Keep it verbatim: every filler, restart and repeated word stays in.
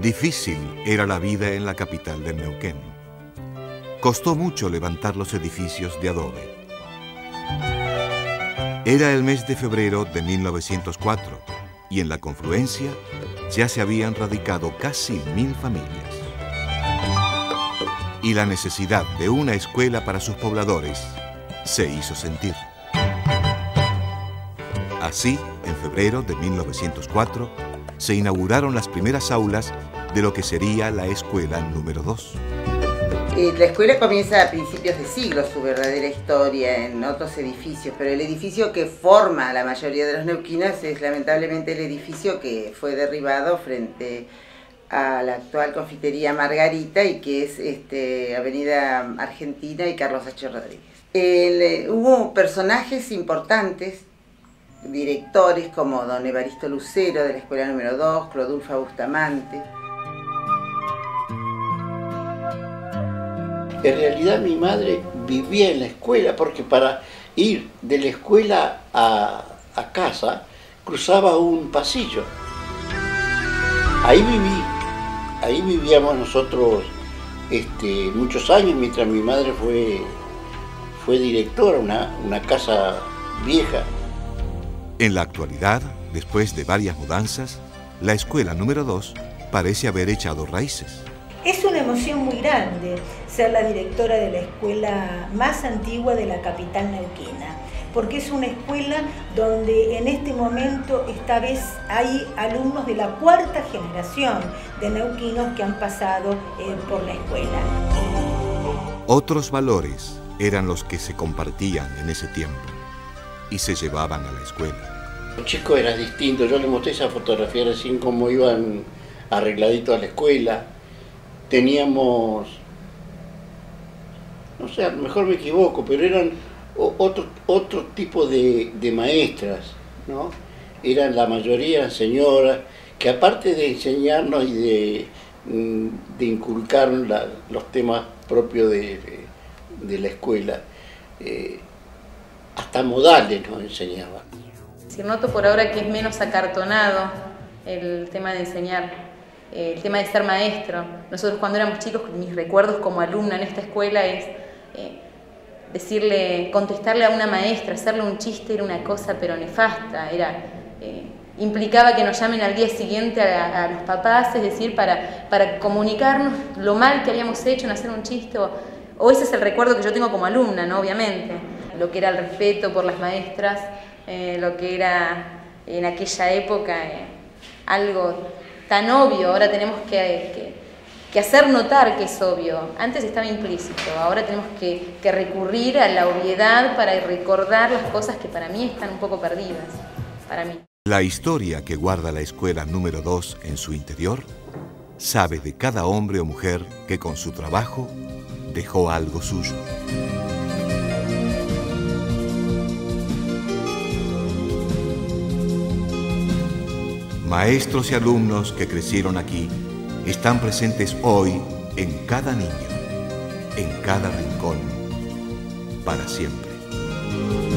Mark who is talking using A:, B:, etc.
A: Difícil era la vida en la capital del Neuquén. Costó mucho levantar los edificios de adobe. Era el mes de febrero de mil novecientos cuatro y en la confluencia ya se habían radicado casi mil familias. Y la necesidad de una escuela para sus pobladores se hizo sentir. Así, en febrero de mil novecientos cuatro, se inauguraron las primeras aulas de lo que sería la escuela número dos.
B: La escuela comienza a principios de siglo su verdadera historia en otros edificios, pero el edificio que forma a la mayoría de los neuquinos es lamentablemente el edificio que fue derribado frente a la actual confitería Margarita y que es este, Avenida Argentina y Carlos H. Rodríguez. El, hubo personajes importantes, directores como don Evaristo Lucero de la escuela número dos, Clodulfa Bustamante.
C: En realidad mi madre vivía en la escuela porque para ir de la escuela a, a casa cruzaba un pasillo. Ahí viví, ahí vivíamos nosotros este, muchos años mientras mi madre fue, fue directora, una, una casa vieja.
A: En la actualidad, después de varias mudanzas, la escuela número dos parece haber echado raíces.
D: Es una emoción muy grande ser la directora de la escuela más antigua de la capital neuquina, porque es una escuela donde en este momento esta vez hay alumnos de la cuarta generación de neuquinos que han pasado eh, por la escuela.
A: Otros valores eran los que se compartían en ese tiempo y se llevaban a la escuela.
C: Los chicos eran distintos, yo les mostré esa fotografía recién cómo iban arregladitos a la escuela. Teníamos, no sé, a lo mejor me equivoco, pero eran otro, otro tipo de, de maestras, ¿no? Eran la mayoría señoras, que aparte de enseñarnos y de, de inculcar la, los temas propios de, de, de la escuela, eh, hasta modales nos enseñaban.
E: Si noto por ahora que es menos acartonado el tema de enseñar. El tema de ser maestro. Nosotros cuando éramos chicos, mis recuerdos como alumna en esta escuela es eh, decirle, contestarle a una maestra, hacerle un chiste era una cosa pero nefasta, era, eh, implicaba que nos llamen al día siguiente a, a los papás, es decir, para, para comunicarnos lo mal que habíamos hecho en hacer un chiste, o, o ese es el recuerdo que yo tengo como alumna, ¿no? Obviamente, lo que era el respeto por las maestras, eh, lo que era en aquella época eh, algo tan obvio, ahora tenemos que, que, que hacer notar que es obvio. Antes estaba implícito, ahora tenemos que, que recurrir a la obviedad para recordar las cosas que para mí están un poco perdidas, para mí.
A: La historia que guarda la escuela número dos en su interior sabe de cada hombre o mujer que con su trabajo dejó algo suyo. Maestros y alumnos que crecieron aquí están presentes hoy en cada niño, en cada rincón, para siempre.